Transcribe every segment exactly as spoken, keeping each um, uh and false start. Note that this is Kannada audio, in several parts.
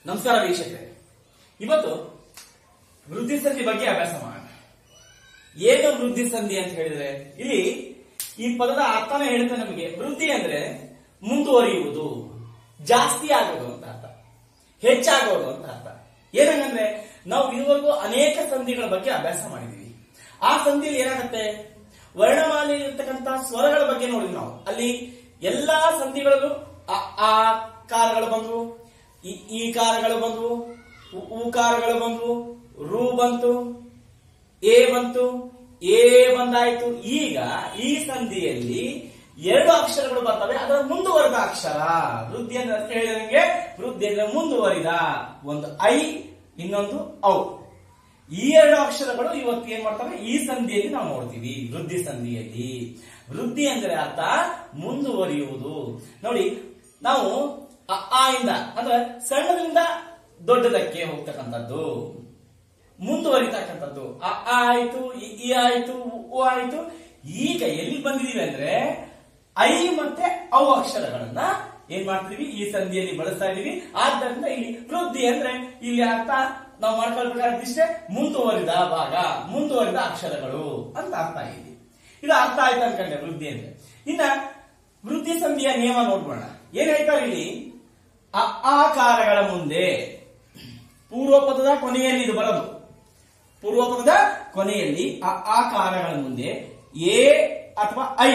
ನಮಸ್ಕಾರ ವೀಕ್ಷಕರೇ, ಇವತ್ತು ವೃದ್ಧಿ ಸಂಧಿ ಬಗ್ಗೆ ಅಭ್ಯಾಸ ಮಾಡೋಣ. ಏನು ವೃದ್ಧಿ ಸಂಧಿ ಅಂತ ಹೇಳಿದ್ರೆ, ಇಲ್ಲಿ ಈ ಪದದ ಅರ್ಥನೇ ಹೇಳುತ್ತೆ ನಮಗೆ. ವೃದ್ಧಿ ಅಂದ್ರೆ ಮುಂದುವರಿಯುವುದು, ಜಾಸ್ತಿ ಆಗೋದು ಅಂತ ಅರ್ಥ, ಹೆಚ್ಚಾಗೋದು ಅಂತ ಅರ್ಥ. ಏನಂದ್ರೆ ನಾವು ಇದುವರೆಗೂ ಅನೇಕ ಸಂಧಿಗಳ ಬಗ್ಗೆ ಅಭ್ಯಾಸ ಮಾಡಿದೀವಿ. ಆ ಸಂಧಿಯಲ್ಲಿ ಏನಾಗುತ್ತೆ, ವರ್ಣಮಾಲೆ ಇರ್ತಕ್ಕಂಥ ಸ್ವರಗಳ ಬಗ್ಗೆ ನೋಡಿದ್ವಿ ನಾವು. ಅಲ್ಲಿ ಎಲ್ಲಾ ಸಂಧಿಗಳಲ್ಲೂ ಅ ಆ ಕಾರಗಳು ಬಂದ್ವು, ಈ ಕಾರಗಳು ಬಂದ್ವು, ಉಕಾರಗಳು ಬಂದ್ವು, ರು ಬಂತು, ಎ ಬಂತು, ಎ ಬಂದಾಯ್ತು. ಈಗ ಈ ಸಂಧಿಯಲ್ಲಿ ಎರಡು ಅಕ್ಷರಗಳು ಬರ್ತವೆ, ಅದರ ಮುಂದುವರೆದ ಅಕ್ಷರ. ವೃದ್ಧಿ ಅಂದ್ರೆ ಹೇಳಿದಂಗೆ ವೃದ್ಧಿ ಅಂದ್ರೆ ಮುಂದುವರಿದ. ಒಂದು ಐ, ಇನ್ನೊಂದು ಔ. ಈ ಎರಡು ಅಕ್ಷರಗಳು ಇವತ್ತು ಏನ್ ಮಾಡ್ತವೆ, ಈ ಸಂಧಿಯಲ್ಲಿ ನಾವು ನೋಡ್ತೀವಿ. ವೃದ್ಧಿ ಸಂಧಿಯಲ್ಲಿ ವೃದ್ಧಿ ಅಂದ್ರೆ ಅರ್ಥ ಮುಂದುವರಿಯುವುದು. ನೋಡಿ, ನಾವು ಅ ಆ ಇಂದ ಅಂದ್ರೆ ಸಣ್ಣದಿಂದ ದೊಡ್ಡದಕ್ಕೆ ಹೋಗ್ತಕ್ಕಂಥದ್ದು, ಮುಂದುವರಿತಕ್ಕಂಥದ್ದು. ಅ ಆ ಆಯ್ತು, ಇ ಆಯ್ತು, ಉ ಆಯ್ತು. ಈಗ ಎಲ್ಲಿ ಬಂದಿದೀವಿ ಅಂದ್ರೆ ಐ ಮತ್ತೆ ಔ ಅಕ್ಷರಗಳನ್ನ ಏನ್ ಮಾಡ್ತೀವಿ, ಈ ಸಂಧಿಯಲ್ಲಿ ಬಳಸ್ತಾ ಇದೀವಿ. ಆದ್ದರಿಂದ ಇಲ್ಲಿ ವೃದ್ಧಿ ಅಂದ್ರೆ ಇಲ್ಲಿ ಅರ್ಥ ನಾವು ಮಾಡ್ಕೊಳ್ಬೇಕಾದಿಷ್ಟೇ, ಮುಂದುವರಿದ ಭಾಗ, ಮುಂದುವರಿದ ಅಕ್ಷರಗಳು ಅಂತ ಅರ್ಥ ಇದೆ. ಇದು ಅರ್ಥ ಆಯ್ತು ಅನ್ಕೊಂಡೆ ವೃದ್ಧಿ ಅಂದ್ರೆ. ಇನ್ನ ವೃದ್ಧಿ ಸಂಧಿಯ ನಿಯಮ ನೋಡ್ಬೋಣ. ಏನ್ ಹೇಳ್ತಾರೆ ಇಲ್ಲಿ, ಅ ಆಕಾರಗಳ ಮುಂದೆ ಪೂರ್ವ ಪದದ ಕೊನೆಯಲ್ಲಿ ಇದು ಬರೋದು. ಪೂರ್ವ ಪದದ ಕೊನೆಯಲ್ಲಿ ಅ ಆಕಾರಗಳ ಮುಂದೆ ಎ ಅಥವಾ ಐ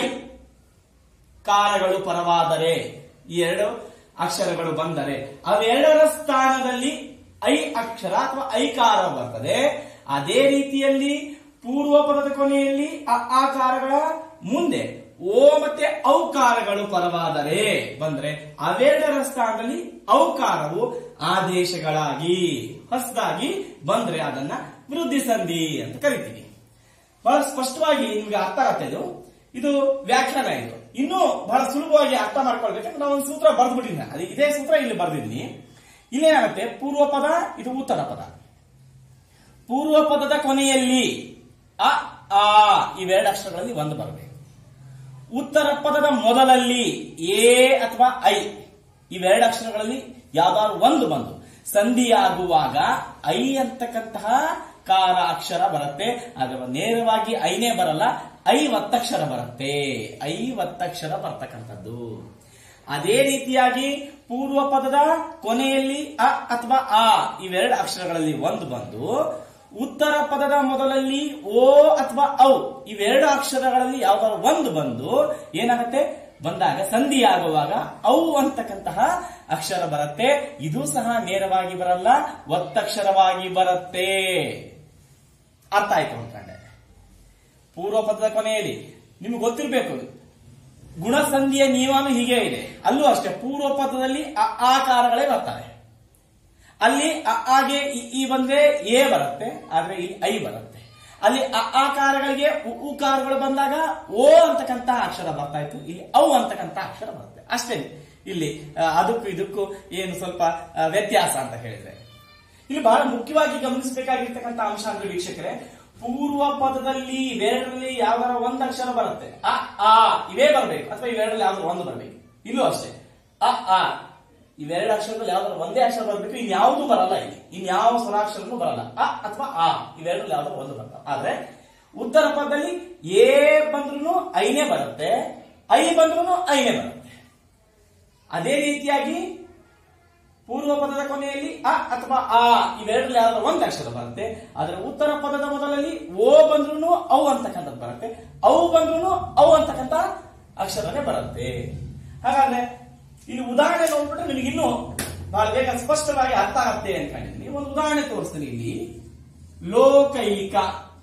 ಕಾರಗಳು ಪರವಾದರೆ, ಈ ಎರಡು ಅಕ್ಷರಗಳು ಬಂದರೆ ಅವೆರಡರ ಸ್ಥಾನದಲ್ಲಿ ಐ ಅಕ್ಷರ ಅಥವಾ ಐಕಾರ ಬರ್ತದೆ. ಅದೇ ರೀತಿಯಲ್ಲಿ ಪೂರ್ವ ಪದದ ಕೊನೆಯಲ್ಲಿ ಅ ಆಕಾರಗಳ ಮುಂದೆ ಓ ಮತ್ತೆ ಔಕಾರಗಳು ಪರವಾದರೆ ಬಂದ್ರೆ ಅವೆರಡರ ಸ್ಥಾನದಲ್ಲಿ ಔಕಾರವು ಆದೇಶಗಳಾಗಿ ಹೊಸದಾಗಿ ಬಂದ್ರೆ ಅದನ್ನ ವೃದ್ಧಿ ಸಂಧಿ ಅಂತ ಕರಿತೀವಿ. ಬಹಳ ಸ್ಪಷ್ಟವಾಗಿ ನಿಮ್ಗೆ ಅರ್ಥ ಆಗತ್ತೆ. ಇದು ಇದು ವ್ಯಾಖ್ಯಾನ. ಇದು ಇನ್ನೂ ಬಹಳ ಸುಲಭವಾಗಿ ಅರ್ಥ ಮಾಡ್ಕೊಳ್ಬೇಕಂದ್ರೆ ನಾವು ಒಂದು ಸೂತ್ರ ಬರೆದ್ಬಿಟ್ಟಿದ್ದೀನಿ. ಅದು ಇದೇ ಸೂತ್ರ ಇಲ್ಲಿ ಬರೆದಿದ್ದೀನಿ. ಇಲ್ಲೇನಾಗುತ್ತೆ, ಪೂರ್ವ ಪದ, ಇದು ಉತ್ತರ ಪದ. ಪೂರ್ವ ಪದದ ಕೊನೆಯಲ್ಲಿ ಅ ಆ ಇವೆರಡು ಅಕ್ಷರಗಳಲ್ಲಿ ಒಂದು ಬರಬೇಕು. ಉತ್ತರ ಪದದ ಮೊದಲಲ್ಲಿ ಎ ಅಥವಾ ಐ ಇವೆರಡು ಅಕ್ಷರಗಳಲ್ಲಿ ಯಾವ್ದಾದ್ರು ಒಂದು ಬಂದು ಸಂಧಿಯಾಗುವಾಗ ಐ ಅಂತಕ್ಕಂತಹ ಕಾರ ಅಕ್ಷರ ಬರುತ್ತೆ. ಅದರ ನೇರವಾಗಿ ಐನೇ ಬರಲ್ಲ, ಐ ಒತ್ತಕ್ಷರ ಬರುತ್ತೆ. ಐ ಒತ್ತಕ್ಷರ ಬರ್ತಕ್ಕಂಥದ್ದು. ಅದೇ ರೀತಿಯಾಗಿ ಪೂರ್ವ ಪದದ ಕೊನೆಯಲ್ಲಿ ಅ ಅಥವಾ ಆ ಇವೆರಡು ಅಕ್ಷರಗಳಲ್ಲಿ ಒಂದು ಬಂದು ಉತ್ತರ ಪದದ ಮೊದಲಲ್ಲಿ ಓ ಅಥವಾ ಔ ಇವೆರಡು ಅಕ್ಷರಗಳಲ್ಲಿ ಯಾವ್ದಾದ್ರು ಒಂದು ಬಂದು ಏನಾಗುತ್ತೆ, ಬಂದಾಗ ಸಂಧಿಯಾಗುವಾಗ ಔ ಅಂತಕ್ಕಂತಹ ಅಕ್ಷರ ಬರುತ್ತೆ. ಇದು ಸಹ ನೇರವಾಗಿ ಬರಲ್ಲ, ಒತ್ತಕ್ಷರವಾಗಿ ಬರುತ್ತೆ. ಅರ್ಥ ಆಯ್ತು ಅನ್ಕೊಂಡೆ. ಪೂರ್ವ ಪದದ ಕೊನೆಯಲ್ಲಿ ನಿಮ್ಗೆ ಗೊತ್ತಿರಬೇಕು, ಗುಣಸಂಧಿಯ ನಿಯಮನೂ ಹೀಗೆ ಇದೆ. ಅಲ್ಲೂ ಅಷ್ಟೇ, ಪೂರ್ವ ಪದದಲ್ಲಿ ಅ ಆಕಾರಗಳೇ ಬರ್ತವೆ. ಅಲ್ಲಿ ಅ ಆಗೆ ಇ ಬಂದ್ರೆ ಎ ಬರುತ್ತೆ, ಆದ್ರೆ ಇಲ್ಲಿ ಐ ಬರುತ್ತೆ. ಅಲ್ಲಿ ಅ ಆಕಾರಗಳಿಗೆ ಉಕಾರಗಳು ಬಂದಾಗ ಓ ಅಂತಕ್ಕಂತ ಅಕ್ಷರ ಬರ್ತಾ ಇತ್ತು, ಇಲ್ಲಿ ಔ ಅಂತಕ್ಕಂತ ಅಕ್ಷರ ಬರುತ್ತೆ. ಅಷ್ಟೇ. ಇಲ್ಲಿ ಅದಕ್ಕೂ ಇದಕ್ಕೂ ಏನು ಸ್ವಲ್ಪ ವ್ಯತ್ಯಾಸ ಅಂತ ಹೇಳಿದ್ರೆ, ಇಲ್ಲಿ ಬಹಳ ಮುಖ್ಯವಾಗಿ ಗಮನಿಸಬೇಕಾಗಿರ್ತಕ್ಕಂಥ ಅಂಶ ಅಂದ್ರೆ ವೀಕ್ಷಕರೇ, ಪೂರ್ವ ಪದದಲ್ಲಿ ಇವೆರಡರಲ್ಲಿ ಯಾವ್ದಾರ ಒಂದು ಅಕ್ಷರ ಬರುತ್ತೆ, ಅ ಆ ಇವೇ ಬರಬೇಕು, ಅಥವಾ ಇವೆರಡರಲ್ಲಿ ಯಾವ್ದಾರು ಒಂದು ಬರಬೇಕು. ಇಲ್ಲೂ ಅಷ್ಟೇ, ಅ ಆ ಇವೆರಡು ಅಕ್ಷರದಲ್ಲಿ ಯಾವ್ದಾದ್ರು ಒಂದೇ ಅಕ್ಷರ ಬರಬೇಕು, ಇನ್ಯಾವುದೂ ಬರಲ್ಲ. ಇಲ್ಲಿ ಇನ್ಯಾವ ಸ್ವರಾಕ್ಷರನೂ ಬರಲ್ಲ. ಅ ಅಥವಾ ಆ ಇವೆರಡರಲ್ಲಿ ಯಾವ್ದಾದ್ರು ಒಂದು ಬರ್ತವೆ. ಆದ್ರೆ ಉತ್ತರ ಪದದಲ್ಲಿ ಎ ಬಂದ್ರೂ ಐನೇ ಬರುತ್ತೆ, ಐ ಬಂದ್ರೂ ಐನೇ ಬರುತ್ತೆ. ಅದೇ ರೀತಿಯಾಗಿ ಪೂರ್ವ ಪದದ ಕೊನೆಯಲ್ಲಿ ಅ ಅಥವಾ ಆ ಇವೆರಡರಲ್ಲಿ ಯಾವ್ದಾದ್ರು ಒಂದು ಅಕ್ಷರ ಬರುತ್ತೆ. ಆದ್ರೆ ಉತ್ತರ ಪದದ ಮೊದಲಲ್ಲಿ ಓ ಬಂದ್ರೂ ಔ ಅಂತಕ್ಕಂಥದ್ದು ಬರುತ್ತೆ, ಔ ಬಂದ್ರೂ ಔ ಅಂತಕ್ಕಂಥ ಅಕ್ಷರನೇ ಬರುತ್ತೆ. ಹಾಗಾದ್ರೆ ಇಲ್ಲಿ ಉದಾಹರಣೆ ನೋಡ್ಬಿಟ್ರೆ ನಿಮಗೆ ಇನ್ನೂ ಬಹಳ ಬೇಗ ಸ್ಪಷ್ಟವಾಗಿ ಅರ್ಥ ಆಗುತ್ತೆ ಅನ್ಕೊಂಡಿದ್ದೀನಿ. ಒಂದು ಉದಾಹರಣೆ ತೋರಿಸ್ತೀನಿ. ಇಲ್ಲಿ ಲೋಕೈಕ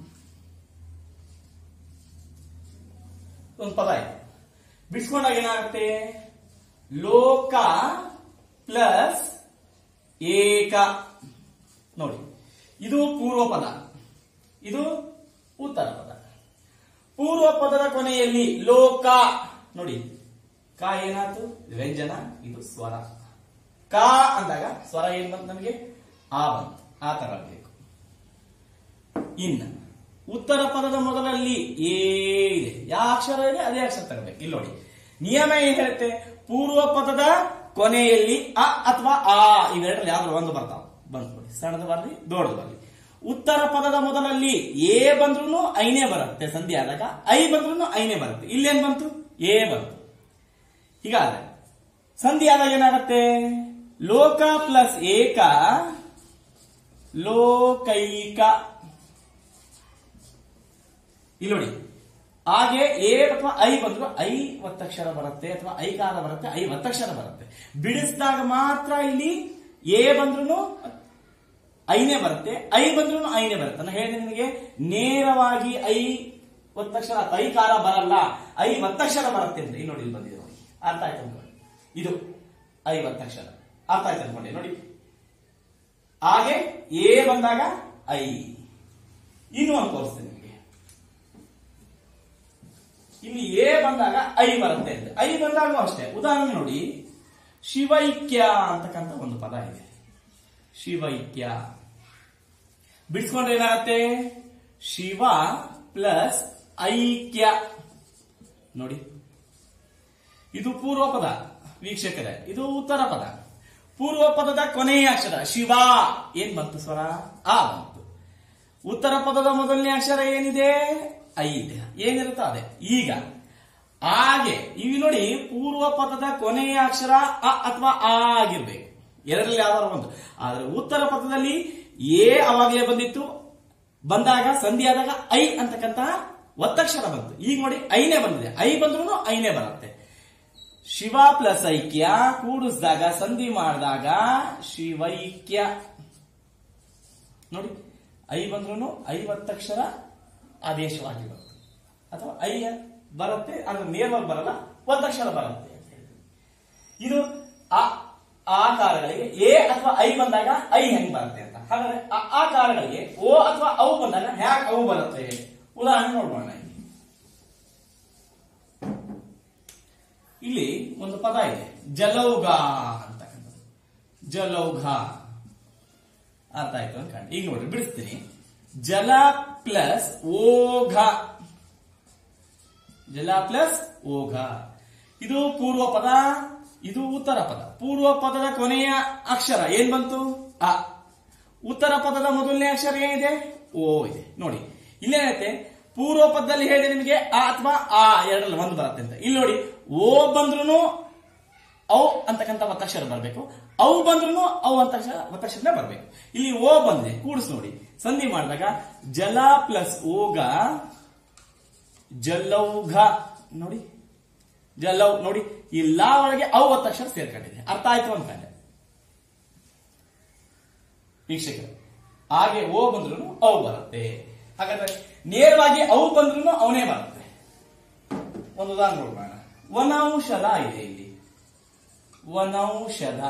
ಒಂದು ಪದ ಇದೆ, ಬಿಡಿಸ್ಕೊಂಡಾಗ ಏನಾಗುತ್ತೆ, ಲೋಕ ಪ್ಲಸ್ ಏಕ. ನೋಡಿ, ಇದು ಪೂರ್ವ ಪದ, ಇದು ಉತ್ತರ ಪದ. ಪೂರ್ವ ಪದದ ಕೊನೆಯಲ್ಲಿ ಲೋಕ, ನೋಡಿ ಕ ಏನಾಯ್ತು, ವ್ಯಂಜನ, ಇದು ಸ್ವರ. ಕ ಅಂದಾಗ ಸ್ವರ ಏನ್ ಬಂತು ನಮಗೆ, ಆ ಬಂತು. ಆ ತರ ಬೇಕು. ಇನ್ನು ಉತ್ತರ ಪದದ ಮೊದಲಲ್ಲಿ ಏ ಇದೆ, ಯಾವ ಅಕ್ಷರ ಇದೆ ಅದೇ ಅಕ್ಷರ ತರಬೇಕು. ಇಲ್ಲಿ ನೋಡಿ, ನಿಯಮ ಏನ್ ಹೇಳುತ್ತೆ, ಪೂರ್ವ ಪದದ ಕೊನೆಯಲ್ಲಿ ಅ ಅಥವಾ ಆ ಇವೆರಡರಲ್ಲಿ ಯಾವ್ದು ಒಂದು ಬರ್ತಾವ. ಬಂದ್ ನೋಡಿ, ಸಣ್ಣದು ಬರ್ಲಿ ದೊಡ್ಡದು ಬರ್ಲಿ. ಉತ್ತರ ಪದದ ಮೊದಲಲ್ಲಿ ಎ ಬಂದ್ರೂ ಐನೇ ಬರುತ್ತೆ, ಸಂಧಿ ಆದಾಗ ಐ ಬಂದ್ರೂ ಐನೇ ಬರುತ್ತೆ. ಇಲ್ಲೇನ್ ಬಂತು? ಎ ಬಂತು. ಹೀಗಾದ್ರೆ ಸಂಧಿ ಆದಾಗ ಏನಾಗತ್ತೆ? ಲೋಕ ಪ್ಲಸ್ ಏಕ ಲೋಕೈಕ. ಇಲ್ಲಿ ನೋಡಿ, ಹಾಗೆ ಎ ಅಥವಾ ಐ ಬಂದ್ರು ಐ ಒತ್ತಕ್ಷರ ಬರುತ್ತೆ ಅಥವಾ ಐಕಾರ ಬರುತ್ತೆ, ಐ ಒತ್ತಕ್ಷರ ಬರುತ್ತೆ. ಬಿಡಿಸಿದಾಗ ಮಾತ್ರ ಇಲ್ಲಿ ಎ ಬಂದ್ರು ಐನೇ ಬರುತ್ತೆ, ಐ ಬಂದ್ರು ಐನೇ ಬರುತ್ತೆ. ನಾನು ಹೇಳಿದೆ ನಿಮಗೆ, ನೇರವಾಗಿ ಐ ಒತ್ತಕ್ಷರ ಐಕಾರ ಬರಲ್ಲ, ಐ ಒತ್ತಕ್ಷರ ಬರುತ್ತೆ ಅಂತ. ಇಲ್ಲಿ ನೋಡಿ, ಇಲ್ಲಿ ಬಂದಿದೆ ನೋಡಿ, ಅರ್ಥ ಆಯ್ತು ಅನ್ಕೊಳ್ಳಿ. ಇದು ಐ ಒತ್ತಕ್ಷರ, ಅರ್ಥ ಆಯ್ತು ಅನ್ಕೊಂಡೆ ನೋಡಿ. ಹಾಗೆ ಎ ಬಂದಾಗ ಐ. ಇನ್ನು ಒಂದು ತೋರಿಸ್ತೇನೆ ನಿಮಗೆ. ಇಲ್ಲಿ ಎ ಬಂದಾಗ ಐ ಬರುತ್ತೆ ಅಂತ. ಐ ಬಂದಾಗ ಅಷ್ಟೇ. ಉದಾಹರಣೆ ನೋಡಿ, ಶಿವೈಕ್ಯ ಅಂತಕ್ಕಂಥ ಒಂದು ಪದ ಇದೆ. ಶಿವೈಕ್ಯ ಬಿಡಿಸ್ಕೊಂಡ್ರೆ ಏನಾಗುತ್ತೆ? ಶಿವ ಪ್ಲಸ್ ಐಕ್ಯ. ನೋಡಿ, ಇದು ಪೂರ್ವ ಪದ ವೀಕ್ಷಕರೇ, ಇದು ಉತ್ತರ ಪದ. ಪೂರ್ವ ಪದದ ಕೊನೆಯ ಅಕ್ಷರ ಶಿವ ಏನ್ ಬಂತು? ಸ್ವರ ಆ ಬಂತು. ಉತ್ತರ ಪದದ ಮೊದಲನೇ ಅಕ್ಷರ ಏನಿದೆ? ಐ ಇದೆ. ಏನಿರುತ್ತೋ ಅದೇ. ಈಗ ಹಾಗೆ ಇವು ನೋಡಿ, ಪೂರ್ವ ಪದದ ಕೊನೆಯ ಅಕ್ಷರ ಅ ಅಥವಾ ಆ ಆಗಿರ್ಬೇಕು, ಎರಡರಲ್ಲಿ ಯಾವ್ದಾರು ಒಂದು. ಆದ್ರೆ ಉತ್ತರ ಪದದಲ್ಲಿ ಎ ಅವಾಗಲೇ ಬಂದಿತ್ತು, ಬಂದಾಗ ಸಂಧಿ ಆದಾಗ ಐ ಅಂತಕ್ಕಂತಹ ಒತ್ತಕ್ಷರ ಬಂತು. ಈಗ ನೋಡಿ, ಐನೇ ಬಂದಿದೆ. ಐ ಬಂದ್ರೂ ಐನೇ ಬರುತ್ತೆ. ಶಿವ ಪ್ಲಸ್ ಐಕ್ಯ ಕೂಡಿಸಿದಾಗ, ಸಂಧಿ ಮಾಡಿದಾಗ ಶಿವೈಕ್ಯ. ನೋಡಿ, ಐ ಬಂದ್ರೂ ಐ ಒತ್ತಕ್ಷರ ಆದೇಶವಾಗಿ ಬರುತ್ತೆ, ಅಥವಾ ಐ ಬರುತ್ತೆ, ಆದ್ರೆ ನೇರವಾಗಿ ಬರಲ್ಲ, ಒತ್ತಕ್ಷರ ಬರುತ್ತೆ ಅಂತ ಹೇಳಿ. ಇದು ಆ ಆಕಾರಗಳಿಗೆ ಎ ಅಥವಾ ಐ ಬಂದಾಗ ಐ ಹೆಂಗ್ ಬರುತ್ತೆ ಅಂತ. ಹಾಗಾದ್ರೆ ಆ ಆಕಾರಗಳಿಗೆ ಓ ಅಥವಾ ಅವು ಬಂದಾಗ ಹ್ಯಾಕ್ ಅವು ಬರುತ್ತೆ? ಉದಾಹರಣೆ ನೋಡೋಣ. ಇಲ್ಲಿ ಒಂದು ಪದ ಇದೆ, ಜಲೌಘ ಅಂತಕ್ಕಂಥದ್ದು. ಜಲೌಘ ಅರ್ಥ ಆಯ್ತು ಅನ್ಕೊಂಡು. ಈಗ ನೋಡ್ರಿ, ಬಿಡಿಸ್ತೀನಿ. ಜಲ ಪ್ಲಸ್ ಓಘ. ಜಲ ಪ್ಲಸ್ ಓಘ. ಇದು ಪೂರ್ವ ಪದ, ಇದು ಉತ್ತರ ಪದ. ಪೂರ್ವ ಪದದ ಕೊನೆಯ ಅಕ್ಷರ ಏನ್ ಬಂತು? ಅ. ಉತ್ತರ ಪದದ ಮೊದಲನೇ ಅಕ್ಷರ ಏನಿದೆ? ಓ ಇದೆ. ನೋಡಿ, ಇಲ್ಲೇನೈತೆ? ಪೂರ್ವ ಪದದಲ್ಲಿ ಹೇಳಿದೆ ನಿಮಗೆ ಅ ಅಥವಾ ಆ ಎರಡರಲ್ಲಿ ಒಂದು ಬರುತ್ತೆ ಅಂತ. ಇಲ್ಲಿ ನೋಡಿ, ಓ ಬಂದ್ರು ಔ ಅಂತಕ್ಕಂಥ ಒತ್ತಕ್ಷರ ಬರಬೇಕು, ಅವು ಬಂದ್ರು ಅವು ಅಂತಕ್ಷರ ಒತ್ತಕ್ಷರ ಬರಬೇಕು. ಇಲ್ಲಿ ಓ ಬಂದಿದೆ, ಕೂಡಿಸ್ ನೋಡಿ. ಸಂಧಿ ಮಾಡಿದಾಗ ಜಲ ಪ್ಲಸ್ ಓಗ ಜಲೌಘ. ನೋಡಿ, ಜಲೌ. ನೋಡಿ, ಈ ಲಾ ಒಳಗೆ ಅವು ಒತ್ತಕ್ಷರ ಸೇರ್ಕೊಂಡಿದೆ. ಅರ್ಥ ಆಯ್ತು ಅನ್ಕೊಂಡೆ ವೀಕ್ಷಕರು. ಹಾಗೆ ಓ ಬಂದ್ರು ಅವು ಬರುತ್ತೆ. ಹಾಗಾದ್ರೆ ನೇರವಾಗಿ ಅವು ಬಂದ್ರು ಅವನೇ ಬರುತ್ತೆ. ಒಂದು ಉದಾಹರಣೆ ನೋಡೋಣ. ವನೌಷಧ ಇದೆ ಇಲ್ಲಿ. ವನೌಷಧ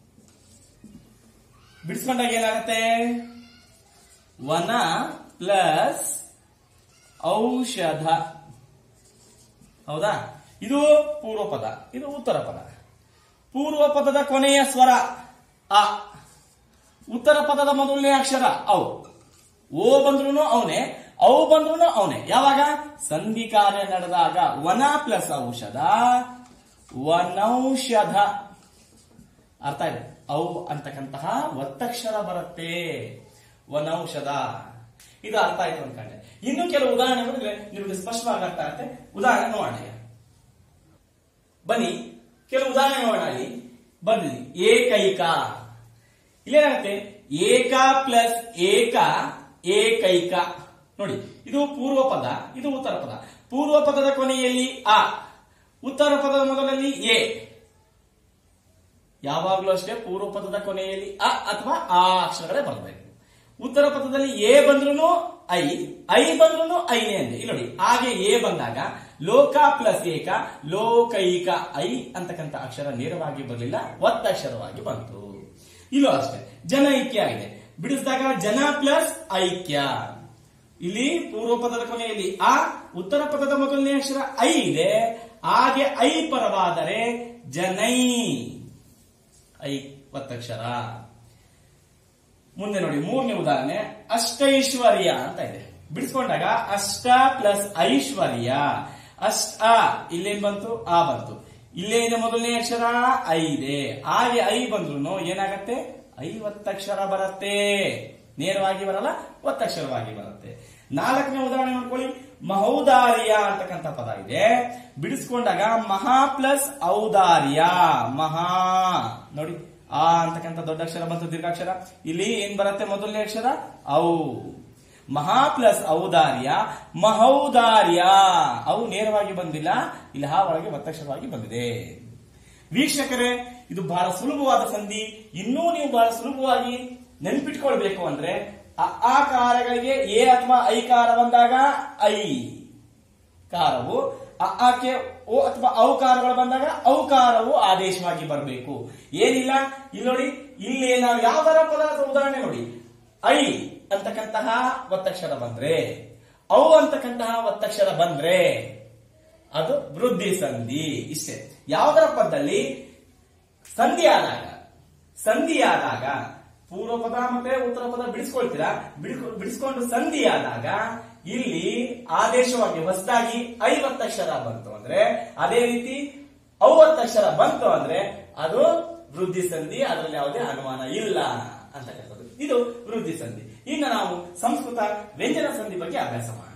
ಬಿಡಿಸ್ಕೊಂಡಾಗ ಏನಾಗುತ್ತೆ? ವನ ಪ್ಲಸ್ ಔಷಧ. ಹೌದಾ? ಇದು ಪೂರ್ವ ಪದ, ಇದು ಉತ್ತರ ಪದ. ಪೂರ್ವ ಪದದ ಕೊನೆಯ ಸ್ವರ ಅ, ಉತ್ತರ ಪದದ ಮೊದಲನೇ ಅಕ್ಷರ ಔ. ಓ ಬಂದ್ರು ಅವನೇ, ಅವು ಬಂದ್ರು ಅವನೇ. ಯಾವಾಗ? ಸಂಧಿ ಕಾರ್ಯ ನಡೆದಾಗ ವನ ಪ್ಲಸ್ ಔಷಧ ವನೌಷಧ. ಅರ್ಥ ಇದೆ? ಅವು ಅಂತಕ್ಕಂತಹ ಒತ್ತಕ್ಷರ ಬರುತ್ತೆ, ವನೌಷಧ. ಇದು ಅರ್ಥ ಆಯ್ತು ಅನ್ಕೊಂಡೆ. ಇನ್ನು ಕೆಲವು ಉದಾಹರಣೆ ಬಂದ್ರೆ ನಿಮಗೆ ಸ್ಪಷ್ಟವಾಗಿ ಅರ್ಥ ಆಗುತ್ತೆ. ಉದಾಹರಣೆ ನೋಡೋಣ ಬನ್ನಿ. ಕೆಲವು ಉದಾಹರಣೆ ನೋಡೋಣ. ಇಲ್ಲಿ ಬಂದಿದೆ ಏಕೈಕ. ಇಲ್ಲೇನಾಗುತ್ತೆ? ಏಕ ಪ್ಲಸ್ ಏಕ ಏಕೈಕ. ನೋಡಿ, ಇದು ಪೂರ್ವ ಪದ, ಇದು ಉತ್ತರ ಪದ. ಪೂರ್ವ ಪದದ ಕೊನೆಯಲ್ಲಿ ಅ, ಉತ್ತರ ಪದದ ಮೊದಲಲ್ಲಿ ಎ. ಯಾವಾಗಲೂ ಅಷ್ಟೇ ಪೂರ್ವ ಪದದ ಕೊನೆಯಲ್ಲಿ ಅ ಅಥವಾ ಆ ಅಕ್ಷರಗಳೇ ಬರಬೇಕು. ಉತ್ತರ ಪದದಲ್ಲಿ ಎ ಬಂದ್ರು ಐ, ಐ ಬಂದ್ರು ಐನೇ ಅಂದೆ. ಇಲ್ಲಿ ನೋಡಿ, ಹಾಗೆ ಎ ಬಂದಾಗ ಲೋಕ ಪ್ಲಸ್ ಏಕ ಲೋಕೈಕ. ಐ ಅಂತಕ್ಕಂಥ ಅಕ್ಷರ ನೇರವಾಗಿ ಬರಲಿಲ್ಲ, ಒತ್ತಕ್ಷರವಾಗಿ ಬಂತು. ಇಲ್ಲೂ ಅಷ್ಟೇ ಜನೈಕ್ಯ ಆಗಿದೆ. ಬಿಡಿಸಿದಾಗ ಜನ ಪ್ಲಸ್ ಐಕ್ಯ. ಇಲ್ಲಿ ಪೂರ್ವ ಪದದ ಕೊನೆಯಲ್ಲಿ ಆ, ಉತ್ತರ ಪದದ ಮೊದಲನೇ ಅಕ್ಷರ ಐ ಇದೆ. ಹಾಗೆ ಐ ಪರವಾದರೆ ಜನೈ, ಐ ಒತ್ತಕ್ಷರ. ಮುಂದೆ ನೋಡಿ, ಮೂರನೇ ಉದಾಹರಣೆ ಅಷ್ಟೈಶ್ವರ್ಯ ಅಂತ ಇದೆ. ಬಿಡಿಸ್ಕೊಂಡಾಗ ಅಷ್ಟ ಪ್ಲಸ್ ಐಶ್ವರ್ಯ. ಅಷ್ಟ, ಇಲ್ಲೇನ್ ಬಂತು? ಆ ಬಂತು. ಇಲ್ಲೇನಿದೆ ಮೊದಲನೇ ಅಕ್ಷರ ಐ ಇದೆ. ಹಾಗೆ ಐ ಬಂದ್ರು ಏನಾಗತ್ತೆ, ಐವತ್ತಕ್ಷರ ಬರುತ್ತೆ. ನೇರವಾಗಿ ಬರಲ್ಲ, ಒತ್ತಕ್ಷರವಾಗಿ ಬರುತ್ತೆ. ನಾಲ್ಕನೇ ಉದಾಹರಣೆ ನೋಡ್ಕೊಳ್ಳಿ. ಮಹೌದಾರ್ಯ ಅಂತಕ್ಕಂಥ ಪದ ಇದೆ. ಬಿಡಿಸ್ಕೊಂಡಾಗ ಮಹಾ ಪ್ಲಸ್ ಔದಾರ್ಯ. ಮಹಾ ನೋಡಿ, ಆ ಅಂತಕ್ಕಂಥ ದೊಡ್ಡ ಅಕ್ಷರ ಬಂತು, ದೀರ್ಘಾಕ್ಷರ. ಇಲ್ಲಿ ಏನ್ ಬರುತ್ತೆ, ಮೊದಲನೇ ಅಕ್ಷರ ಔ. ಮಹಾ ಪ್ಲಸ್ ಔದಾರ್ಯ, ಮಹೌದಾರ್ಯ. ಅವು ನೇರವಾಗಿ ಬಂದಿಲ್ಲ, ಇಲ್ಲಿ ಹಾ ಒಳಗೆ ಒತ್ತಕ್ಷರವಾಗಿ ಬಂದಿದೆ. ವೀಕ್ಷಕರೇ, ಇದು ಬಹಳ ಸುಲಭವಾದ ಸಂಧಿ. ಇನ್ನೂ ನೀವು ಬಹಳ ಸುಲಭವಾಗಿ ನೆನ್ಪಿಟ್ಕೊಳ್ಬೇಕು ಅಂದ್ರೆ, ಅ ಆಕಾರಗಳಿಗೆ ಎ ಅಥವಾ ಐಕಾರ ಬಂದಾಗ ಐ ಕಾರವು, ಅ ಆಕೆ ಓ ಅಥವಾ ಔಕಾರಗಳು ಬಂದಾಗ ಔಕಾರವು ಆದೇಶವಾಗಿ ಬರಬೇಕು. ಏನಿಲ್ಲ, ಇಲ್ಲಿ ನೋಡಿ, ಇಲ್ಲಿ ನಾವು ಯಾವ್ದಾರ ಪದಾರ್ಥ ಉದಾಹರಣೆ ನೋಡಿ, ಐ ಅಂತಕ್ಕಂತಹ ಒತ್ತಕ್ಷರ ಬಂದ್ರೆ, ಔ ಅಂತಕ್ಕಂತಹ ಒತ್ತಕ್ಷರ ಬಂದ್ರೆ ಅದು ವೃದ್ಧಿ ಸಂಧಿ. ಇಷ್ಟೇ. ಯಾವುದರ ಪದದಲ್ಲಿ ಸಂಧಿ ಆದಾಗ ಸಂಧಿ ಆದಾಗ ಪೂರ್ವ ಪದ ಮತ್ತೆ ಉತ್ತರ ಪದ ಬಿಡಿಸ್ಕೊಳ್ತೀರಾ, ಬಿಡಿಸ್ಕೊಂಡು ಸಂಧಿ ಆದಾಗ ಇಲ್ಲಿ ಆದೇಶವಾಗಿ ಹೊಸದಾಗಿ ಐವತ್ತಕ್ಷರ ಬಂತು ಅಂದ್ರೆ, ಅದೇ ರೀತಿ ಐವತ್ತಕ್ಷರ ಬಂತು ಅಂದ್ರೆ ಅದು ವೃದ್ಧಿ ಸಂಧಿ. ಅದರಲ್ಲಿ ಯಾವುದೇ ಅನುಮಾನ ಇಲ್ಲ ಅಂತಕ್ಕಂಥದ್ದು. ಇದು ವೃದ್ಧಿ ಸಂಧಿ. ಇನ್ನು ನಾವು ಸಂಸ್ಕೃತ ವ್ಯಂಜನ ಸಂಧಿ ಬಗ್ಗೆ ಅಭ್ಯಾಸ ಮಾಡೋಣ.